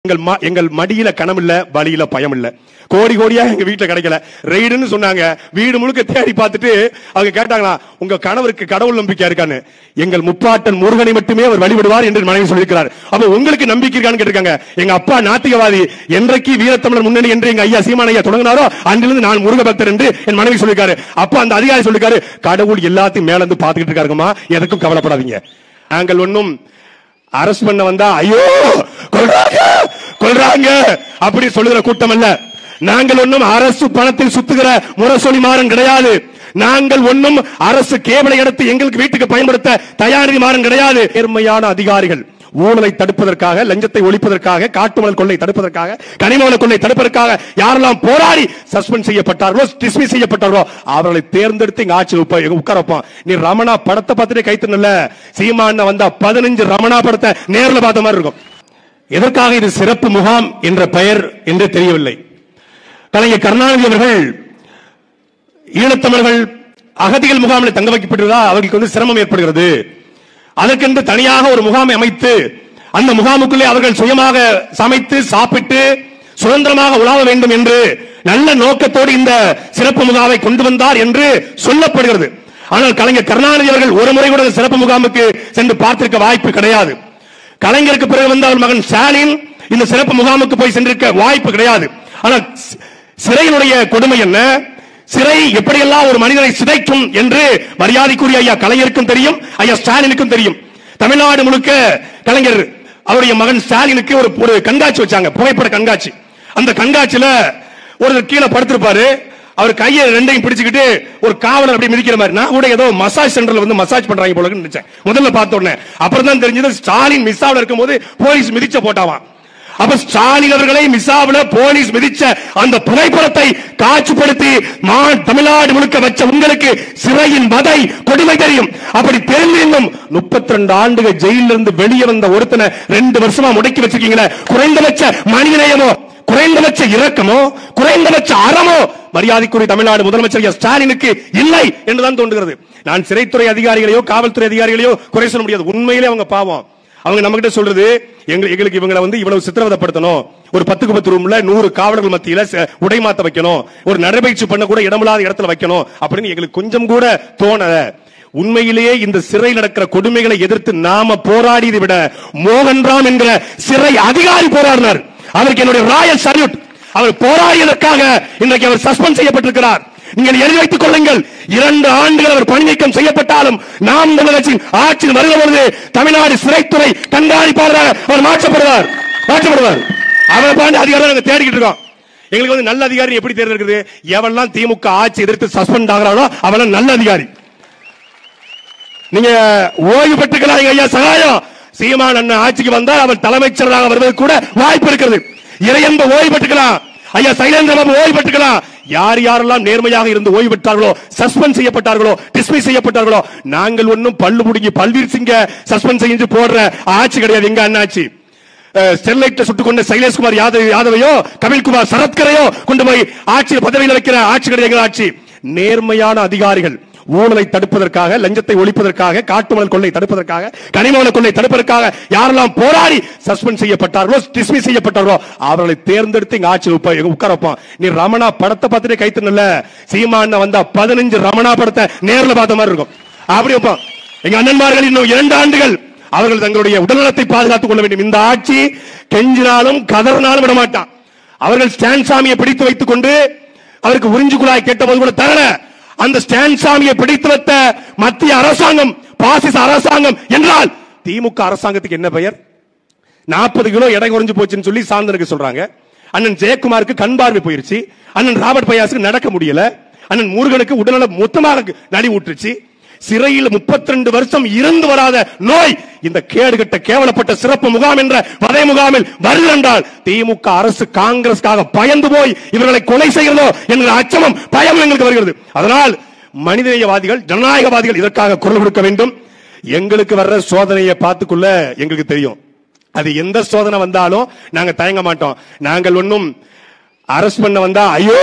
எங்கள் மடியில கணம் இல்ல, வழியில பயம் இல்ல. கோடி கோடியா எங்க வீட்டுல கிடைக்கல. ரெய்டுன்னு சொன்னாங்க. வீடு முழுக்க தேடி பார்த்துட்டு அவங்க கேட்டாங்களா, உங்க கணவருக்கு கடவுள் நம்பிக்கை இருக்கான்னு. எங்கள் முப்பாட்டன் முருகனை மட்டுமே அவர் வழிபடுவார் என்று மனைவி சொல்லியிருக்கிறார். அப்ப உங்களுக்கு நம்பிக்கை இருக்கான்னு கேட்டிருக்காங்க. எங்க அப்பா நாத்திகவாதி, என்றைக்கு வீரத்தமிழர் முன்னணி என்று எங்க ஐயா சீமான் ஐயா தொடங்கினாரோ அன்றிலிருந்து நான் முருக பக்தர் என்று என் மனைவி சொல்லியிருக்காரு. அப்ப அந்த அதிகாரி சொல்லிருக்காரு, கடவுள் எல்லாத்தையும் மேல இருந்து பாத்துக்கிட்டு இருக்காருமா, எதுக்கும் கவலைப்படாதீங்க. நாங்கள் ஒன்னும் அரசு பண்ண வந்தா ஐயோ கொள்றாங்க அப்படி சொல்லுகிற கூட்டம் அல்ல. நாங்கள் ஒன்னும் அரசு பணத்தில் சுத்துகிற முரசொலி மாறன் கிடையாது. நாங்கள் ஒன்னும் அரசு கேவலை எடுத்து எங்களுக்கு வீட்டுக்கு பயன்படுத்த தயாரிதி மாறன் கிடையாது. நேர்மையான அதிகாரிகள் ஊழலை தடுப்பதற்காக, லஞ்சத்தை ஒழிப்பதற்காக, காட்டுமணல் கொள்ளை தடுப்பதற்காக, கனிமவள கொள்ளை தடுப்பதற்காக யாரெல்லாம் போராடி சஸ்பெண்ட் செய்யப்பட்டார்களோ, டிஸ்மிஸ் செய்யப்பட்டார்களோ அவர்களை தேர்ந்தெடுத்து இங்க ஆட்சி உட்கார வைப்போம். நீ ரமணா படத்தை பார்த்துட்டு கைத்தனல, சீமான் வந்தா 15 ரமணா படத்தை நேர்ல பார்த்த மாதிரி இருக்கும். எதற்காக இது சிறப்பு முகாம் என்ற பெயர் என்று தெரியவில்லை. கலைஞர் கருணாநிதி அவர்கள் ஈழத்தமிழர்கள் அகதிகள் முகாமில் தங்க வைக்கப்பட்டிருந்தா அவர்களுக்கு சிரமம் ஏற்படுகிறது. அதற்கென்று தனியாக ஒரு முகாமை அமைத்து அந்த முகாமுக்குள்ளே அவர்கள் சுயமாக சமைத்து சாப்பிட்டு சுதந்திரமாக உலாவ வேண்டும் என்று நல்ல நோக்கத்தோடு இந்த சிறப்பு முகாமை கொண்டு வந்தார் என்று சொல்லப்படுகிறது. ஆனால் கலைஞர் கருணாநிதி அவர்கள் ஒரு முறை கூட சிறப்பு முகாமுக்கு சென்று பார்த்திருக்க வாய்ப்பு கிடையாது. கலைஞருக்கு பிறகு வந்த அவர் மகன் ஸ்டாலின் இந்த சிறப்பு முகாமுக்கு போய் சென்றிருக்க வாய்ப்பு கிடையாது. ஆனால் சிறையினுடைய கொடுமை என்ன, சிறை எப்படியெல்லாம் ஒரு மனிதனை சிதைக்கும் என்று மரியாதைக்குரிய ஐயா கலைஞருக்கும் தெரியும், ஐயா ஸ்டாலினுக்கும் தெரியும். தமிழ்நாடு முழுக்க கலைஞர் அவருடைய மகன் ஸ்டாலினுக்கு ஒரு கண்காட்சி வச்சாங்க, புகைப்பட கண்காட்சி. அந்த கண்காட்சியில ஒரு கீழே படுத்திருப்பாரு, அவர் கையை ரெண்டையும் பிடிச்சுக்கிட்டு ஒரு காவலர் அப்படி மிதிக்கிற மாதிரி. நான் கூட ஏதோ மசாஜ் சென்டர்ல மசாஜ் பண்றாங்க போல நினைச்சேன் முதல்ல பார்த்த உடனே. அப்புறம் தான் தெரிஞ்சது ஸ்டாலின் மிஸ்ஸாவில் இருக்கும்போது போலீஸ் மிதிச்ச போட்டாவான். அப்ப ஸ்டாலின் அவர்களை மிஸ்ஸாவில் போலீஸ் மிதிச்ச அந்த புகைப்படத்தை காட்சிப்படுத்தி தமிழ்நாடு முழுக்க வச்ச உங்களுக்கு சிறையின் வதை கொடுமை தெரியும். அப்படி தெரிந்தும் 32 ஆண்டுகள் ஜெயிலில் இருந்து வெளியே வந்த ஒருத்தனை 2 வருஷமா முடக்கி வச்சிருக்கீங்களே, குறைந்தபட்ச மனிதநேயமோ, குறைந்தபட்ச இரக்கமோ, குறைந்தபட்ச அறமோ மரியாதைக்குரிய தமிழ்நாடு முதலமைச்சர் ஸ்டாலினுக்கு இல்லை என்றுதான் தோன்றுகிறது. நான் சிறைத்துறை அதிகாரிகளையோ காவல்துறை அதிகாரிகளையோ குறை சொல்ல முடியாது. உண்மையிலே அவங்க பாவம். அவங்க நம்ம கிட்ட சொல்றது, எங்களுக்கு இவங்களை இவ்வளவு சித்திரவதைப்படுத்தணும், ஒரு 10க்கு 10 ரூம்ல 100 காவலர்கள் மத்தியில உடை மாத்த வைக்கணும், ஒரு நடைபயிற்சி பண்ண கூட இடமில்லாத இடத்துல வைக்கணும் அப்படின்னு எங்களுக்கு கொஞ்சம் கூட தோணல. உண்மையிலேயே இந்த சிறை நடக்கிற கொடுமைகளை எதிர்த்து நாம போராடியதை விட மோகன்ராம் என்கிற சிறை அதிகாரி போராடினார். அவருக்கு என்னுடைய ராயல் சல்யூட். அவர் போராடியதற்காக இன்றைக்கு அவர் சஸ்பெண்ட் செய்யப்பட்டிருக்கிறார். நீங்கள் எழுதி வைத்துக் கொள்ளுங்கள், 2 ஆண்டுகள் அவர் பணி நீக்கம் செய்யப்பட்டாலும் நாம் தமிழகத்தின் ஆட்சியில் வருகிற பொழுது தமிழ்நாடு சிறைத்துறை கண்காணிப்பாளராக அவர் மாற்றப்படுவார். அவரை பாண்டி அதிகாரம் நாங்கள் தேடிக்கிட்டு இருக்கோம். எங்களுக்கு நல்ல அதிகாரி எப்படி தேர்ந்தெடுக்கிறது? எவெல்லாம் திமுக ஆட்சி எதிர்த்து சஸ்பெண்ட் ஆகிறாரோ அவெல்லாம் நல்ல அதிகாரி. நீங்க ஓய்வு பெற்றுக்கலாம் ஐயா சகாயம். சீமான் அண்ணன் ஆட்சிக்கு வந்தால் அவர் தலைமைச்சராக வருவதற்கு கூட வாய்ப்பு இருக்கிறது. இறையன்ப ஓய்வு பெற்றுக்கலாம், ஐயா சைலேந்திர பாபு ஓய்வு பெற்றுக்கலாம். யார் யாரெல்லாம் நேர்மையாக இருந்து ஓய்வு பெற்றார்களோ, சஸ்பெண்ட் செய்யப்பட்டார்களோ, டிஸ்மிஸ் செய்யப்பட்டார்களோ, நாங்கள் ஒன்னும் பல்லு முடுங்கி பல்வீர் சிங்க சஸ்பெண்ட் செய்து போடுற ஆட்சி கிடையாது. எங்க அண்ணாச்சி ஸ்டெர்லைட்ல சுட்டுக் கொண்ட சைலேஷ்குமார் யாதவையோ கபில்குமார் சரத்கரையோ கொண்டு போய் ஆட்சியில் பதவியில் வைக்கிற ஆட்சி கிடையாது. ஆட்சி நேர்மையான அதிகாரிகள் ஊழலை தடுப்பதற்காக, லஞ்சத்தை ஒழிப்பதற்காக, காட்டுமணல் கொள்ளை தடுப்பதற்காக, கனிமவள கொள்ளை தடுப்பதற்காக யாரெல்லாம் போராடி சஸ்பெண்ட் செய்யப்பட்டார்களோ, டிஸ்மிஸ் செய்யப்பட்டார்களோ அவர்களை தேர்ந்தெடுத்து இங்க ஆட்சி உட்கார வைப்போம். நீ ரமணா படத்தை பார்த்துட்டு கைத்தனல, சீமான் வந்தா 15 ரமணா படத்தை நேர்ல பார்த்த மாதிரி இருக்கும். அப்படி வைப்போம். எங்க அண்ணன்மார்கள் இன்னும் 2 ஆண்டுகள் அவர்கள் தங்களுடைய உடல்நலத்தை பாதுகாத்துக் கொள்ள வேண்டும். இந்த ஆட்சி கெஞ்சினாலும் கதறினாலும் விட மாட்டான். அவர்கள் ஸ்டான் சாமியை பிடித்து வைத்துக் கொண்டு அவருக்கு உறிஞ்சு குழாய் கேட்ட போது கூட தரல. அந்த ஸ்டான் சாமியை பிடித்து வைத்த மத்திய அரசாங்கம் பாசிச அரசாங்கம் என்றால் திமுக அரசாங்கத்துக்கு என்ன பெயர்? 40 கிலோ எடை குறைஞ்சு போச்சுன்னு சொல்லி சாந்தனுக்கு சொல்றாங்க. அண்ணன் ஜெயக்குமாருக்கு கண் பார்வை போயிருச்சு. அண்ணன் ராபர்ட் பயாசுக்கு நடக்க முடியல. அண்ணன் முருகனுக்கு உடல்நல மொத்தமாக நடி ஊற்றுச்சு. சிறையில் 32 வருஷம் இருந்து வராத நோய் இந்த கேடுகட்ட கேவலப்பட்ட சிறப்பு முகாம் என்ற வதை முகாமில் வருகின்றால் திமுக அரசு காங்கிரஸ்காக பயந்து போய் இவர்களை கொலை செய்கிறதோ என்கிற அச்சமும் பயமும் எங்களுக்கு வருகிறது. அதனால் மனிதநேயவாதிகள், ஜனநாயகவாதிகள் இதற்காக குரல் கொடுக்க வேண்டும். எங்களுக்கு வர்ற சோதனையை பார்த்துக்குள்ள எங்களுக்கு தெரியும். அது எந்த சோதனை வந்தாலும் நாங்க தயங்க மாட்டோம். நாங்கள் ஒன்னும் அரசு பண்ண வந்தா ஐயோ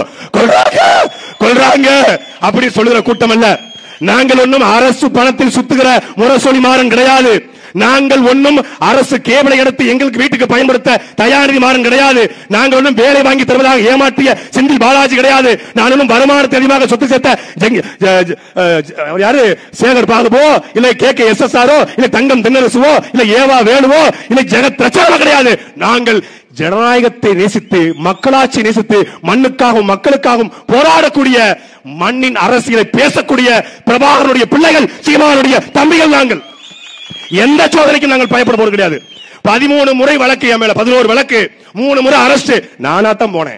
கொள்றாங்க அப்படி சொல்லுகிற கூட்டம் அல்ல. நாங்கள் ஒன்றும் அரசு பணத்தில் சுத்துகிற முரசொலி மாறன் கிடையாது. நாங்கள் ஒன்னும் அரசு கேபிளை எடுத்து எங்களுக்கு வீட்டுக்கு பயன்படுத்த தயாநிதி மாறன் கிடையாது. நாங்கள் ஒன்னும் வேலை வாங்கி தருவதாக ஏமாற்றிய செந்தில் பாலாஜி கிடையாது. நான் ஒன்னும் வருமானத்தை அதிகமாக சொத்து சேர்த்த யாரு சேகர் பாபுவோ இல்ல KKSSRஓ இல்ல தங்கம் தென்னரசுவோ இல்ல ஏவா வேணுவோ இல்ல ஜெகத் ரச்சனோ கிடையாது. நாங்கள் ஜனநாயகத்தை நேசித்து மக்களாட்சி நேசித்து மண்ணுக்காகவும் மக்களுக்காகவும் போராடக்கூடிய மண்ணின் அரசியலை பேசக்கூடிய பிரபாகரனுடைய பிள்ளைகள், சீமானுடைய தம்பிகள். நாங்கள் எந்த சோதனைக்கும் நாங்கள் பயப்பட போறது கிடையாது. 13 முறை வழக்கு என் மேல, 11 வழக்கு, 3 முறை அரெஸ்ட். நானாத்தான் போனேன்.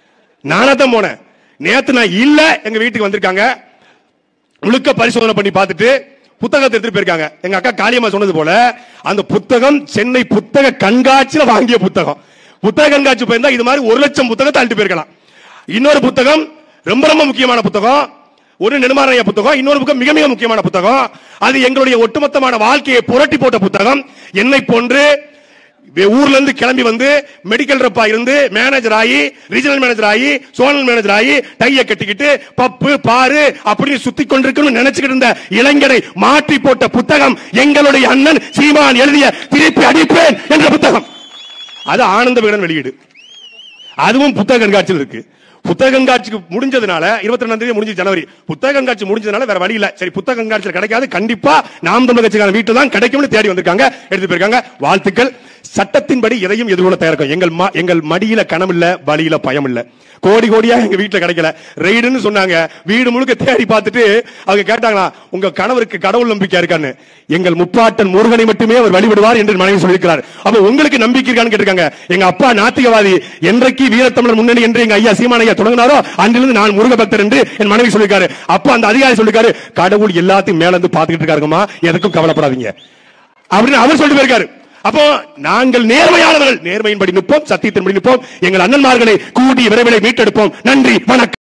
நேத்து நான் இல்ல, எங்க வீட்டுக்கு வந்திருக்காங்க, முழுக்க பரிசோதனை பண்ணி பார்த்துட்டு புத்தகத்தை எடுத்துட்டு போயிருக்காங்க. எங்க அக்கா காளியம்மா சொன்னது போல அந்த புத்தகம் சென்னை புத்தக கண்காட்சியில் வாங்கிய புத்தகம். புத்தக கண்காட்சி போயிருந்தா இது மாதிரி 1 லட்சம் புத்தகத்தை அள்ளிட்டு போயிருக்கலாம். இன்னொரு புத்தகம் ரொம்ப ரொம்ப முக்கியமான புத்தகம், ஒரு நெடுமாறனையா புத்தகம். இன்னொரு புத்தகம் மிக மிக முக்கியமான புத்தகம். அது எங்களுடைய ஒட்டுமொத்தமான வாழ்க்கையை புரட்டி போட்ட புத்தகம். என்னை போன்று ஊர்ல இருந்து கிளம்பி வந்து மெடிக்கல் ரெப்பா இருந்து மேனேஜர் ஆகி, ரீஜனல் மேனேஜர் ஆகி, சோனல் மேனேஜர் ஆகி, டைய கட்டிக்கிட்டு பப்பு பாரு அப்படின்னு சுத்தி கொண்டிருக்கணும் நினைச்சுக்கிட்டு இருந்த இளைஞரை மாற்றி போட்ட புத்தகம் எங்களுடைய அண்ணன் சீமான் எழுதிய திருப்பி அடிப்பேன் என்ற புத்தகம். அது ஆனந்த விகடன் வெளியீடு. அதுவும் புத்தக கண்காட்சியில் இருக்கு. புத்தக கண்காட்சிக்கு முடிஞ்சதுனால 22ஆம் தேதி முடிஞ்சு ஜனவரி. புத்தக கண்காட்சி முடிஞ்சதுனால வேற வழி இல்ல. சரி, புத்தக கண்காட்சியில் கிடைக்காது, கண்டிப்பா நாம் தமிழர் கட்சிக்கான வீட்டில் தான் கிடைக்கும்னு தேடி வந்திருக்காங்க, எடுத்து போயிருக்காங்க. வாழ்த்துக்கள். சட்டத்தின்படி எதையும் எதிர்கொள்ள தயாரிக்கும். எங்கள் மடியில கணம் இல்ல, வழியில பயம் இல்ல. கோடி கோடியா எங்க வீட்டுல கிடைக்கல. ரெய்டுன்னு சொன்னாங்க. வீடு முழுக்க தேடி பார்த்துட்டு அவங்க கேட்டாங்களா, உங்க கணவருக்கு கடவுள் நம்பிக்கை இருக்கான்னு. எங்கள் முப்பாட்டன் முருகனை மட்டுமே அவர் வழிபடுவார் என்று மனைவி சொல்லியிருக்கிறார். அப்ப உங்களுக்கு நம்பிக்கை இருக்கான்னு கேட்டிருக்காங்க. எங்க அப்பா நாத்திகவாதி. என்றைக்கு வீரத்தமிழர் முன்னணி என்று எங்க ஐயா சீமான் ஐயா தொடங்கினாரோ அன்றிலிருந்து நான் முருக பக்தர் என்று என் மனைவி சொல்லியிருக்காரு. அப்ப அந்த அதிகாரி சொல்லிருக்காரு, கடவுள் எல்லாத்தையும் மேல இருந்து பாத்துக்கிட்டு இருக்காருமா, எதுக்கும் கவலைப்படாதீங்க அப்படின்னு அவர் சொல்லிட்டு போயிருக்காரு. அப்போ நாங்கள் நேர்மையாளர்கள், நேர்மையின்படி நிற்போம், சத்தியத்தின்படி நிற்போம். எங்கள் அண்ணன்மார்களை கூடி விரைவில் மீட்டெடுப்போம். நன்றி, வணக்கம்.